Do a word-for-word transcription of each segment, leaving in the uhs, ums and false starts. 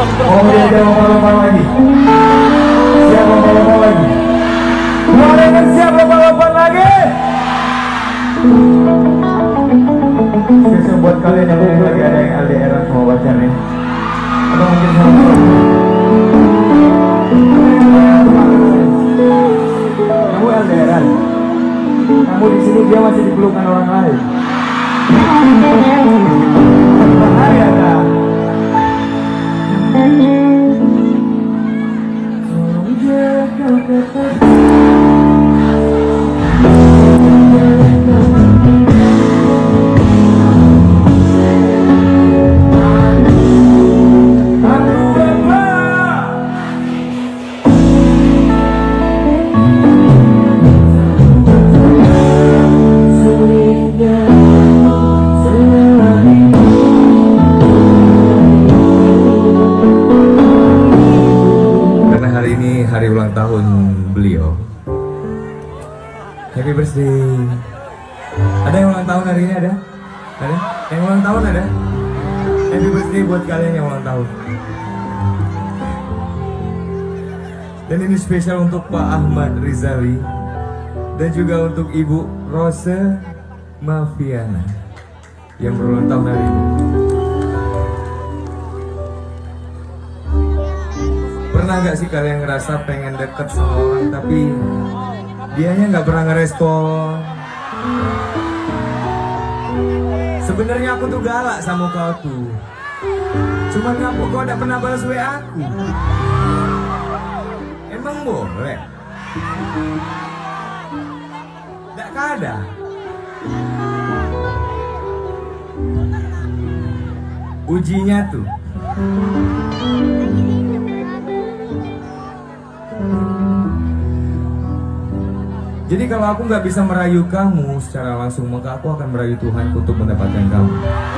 Oh dia dia lomba-lomba lagi. Siap lomba-lomba lagi. Suara yang siap lomba-lomba lagi. Spesial buat kalian yang mungkin lagi ada yang L D R sama pacarnya. Atau mungkin sama kamu L D R-an. Kamu di sini dia masih dipelukan orang lain. Bahaya dah. Tolong jaga kata. Hari ulang tahun beliau. Happy birthday. Ada yang ulang tahun hari ini ada? Ada? Yang ulang tahun ada? Happy birthday buat kalian yang ulang tahun. Dan ini spesial untuk Pak Ahmad Rizali dan juga untuk Ibu Rose Mafiana yang berulang tahun hari ini. Pernah gak sih kalian ngerasa pengen deket sama orang tapi dianya nggak pernah ngerespon? Sebenarnya aku tuh galak sama kau tuh, cuman ngapa kau gak pernah balas W A aku? Emang boleh? Gak kada? Ujinya tuh jadi kalau aku nggak bisa merayu kamu secara langsung, maka aku akan merayu Tuhan untuk mendapatkan kamu.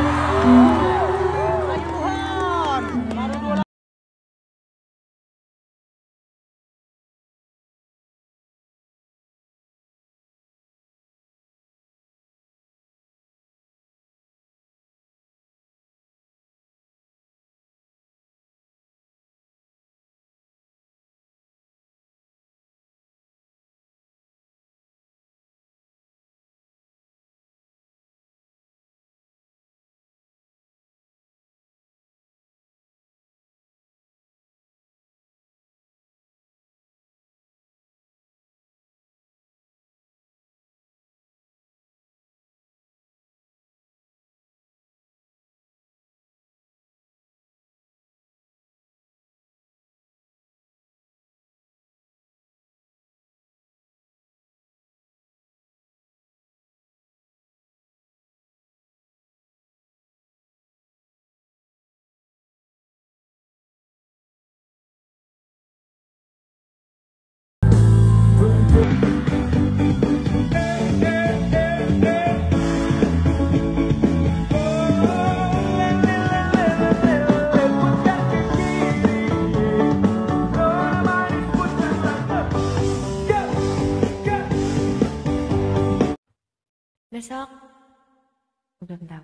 Besok belum tahu.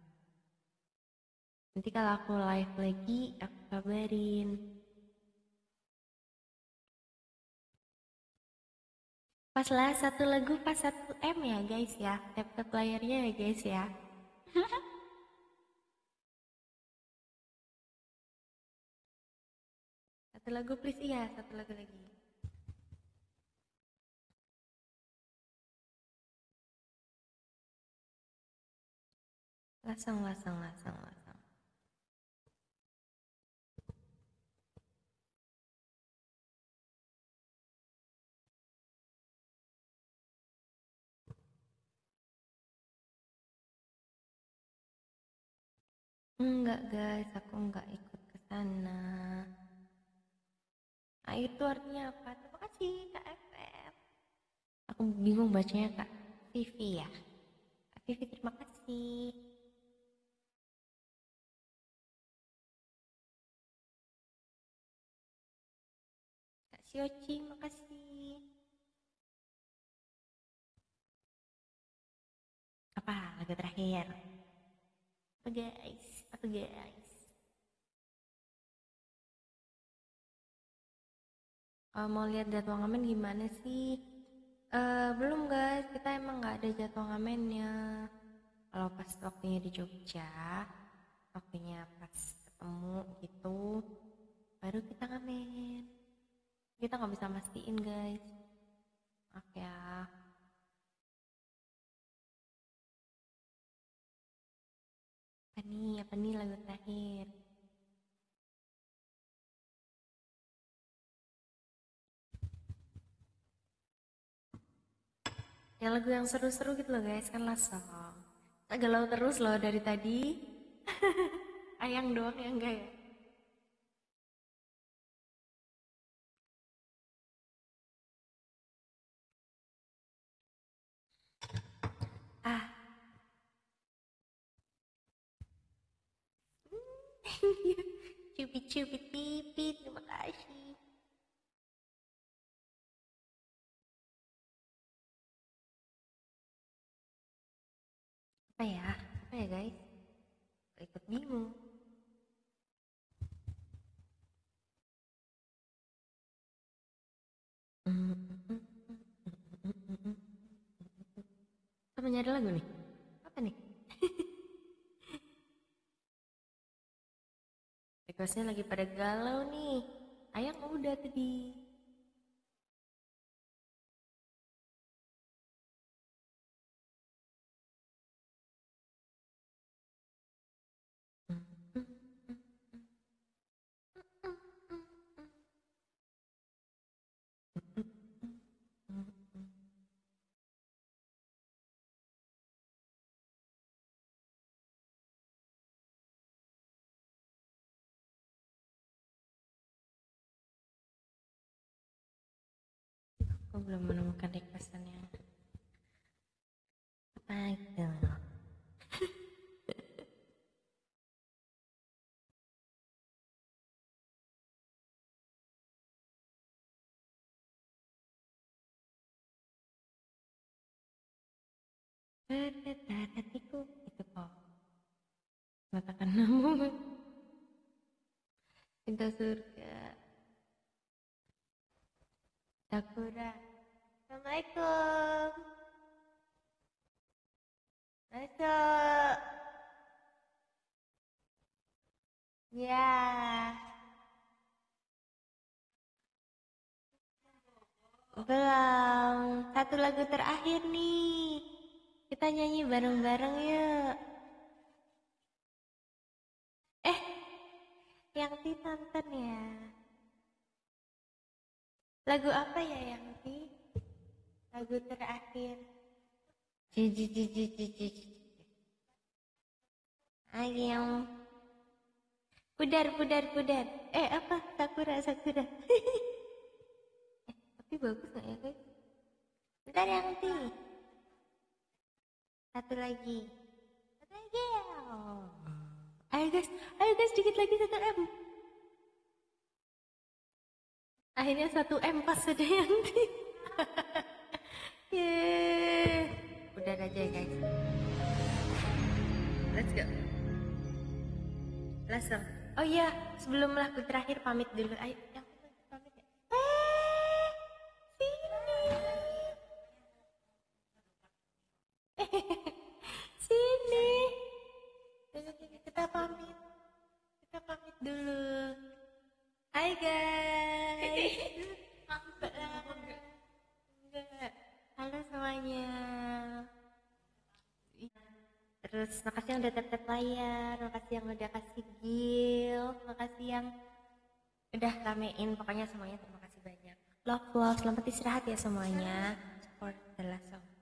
Nanti kalau aku live lagi aku kabarin. Pas lah satu lagu pas satu M ya guys ya. Tap-tap layarnya ya guys ya. Satu lagu please ya, satu lagu lagi. Lasang, lasang, lasang, lasang. Enggak guys, aku enggak ikut ke sana. Nah itu artinya apa? Terima kasih Kak F F. Aku bingung bacanya Kak Vivi ya. Kak Vivi terima kasih. Kak Sioci makasih. Apa lagu terakhir? Apa guys? Apa guys? Uh, mau lihat jadwal ngamen gimana sih? Uh, belum guys, kita emang nggak ada jadwal ngamennya. Kalau pas waktunya di Jogja, waktunya pas ketemu gitu, baru kita ngamen. Kita nggak bisa mastiin guys. Maaf ya. Apa nih? Apa nih lagu terakhir? Ya lagu yang seru-seru gitu loh guys, kan last song. Kita galau terus loh dari tadi. Ayang doang yang enggak ya? Ah. Thank you. Cubit-cubit pipi, terima kasih. Apa ya? Apa ya guys? Ikut bingung. Apa nyari lagu nih? Apa nih? Requestnya lagi pada galau nih. Ayang udah tadi. Aku belum menemukan requestannya. Apa gitu? Berdetar hatiku itu kok. Mengatakan namun cinta surga. Sakura. Assalamualaikum. Masuk. Ya. Belum. Satu lagu terakhir nih. Kita nyanyi bareng-bareng yuk. Eh, yang ditonton ya. Lagu apa ya yang di? Lagu terakhir. Jiji jiji jiji. Ayam. Pudar pudar pudar. Eh apa? Sakura sakura. eh, tapi bagus nggak ya guys? Bentar yang di. Satu lagi. Satu lagi ya. Oh. Ayo guys, ayo guys, dikit lagi satu M. Akhirnya satu M pas ada yang di. Yeay. Udah aja ya guys. Let's go. Langsung. Oh iya, sebelum lagu terakhir pamit dulu. Ayo, yang pamit ya. Eh, sini. Sini. Kita pamit. Kita pamit dulu. Hai guys. Enggak. Halo semuanya. Terus makasih yang udah tap-tap layar, makasih yang udah kasih gil, makasih yang udah ramein, pokoknya semuanya terima kasih banyak. Love love, selamat istirahat ya semuanya. Support the last song.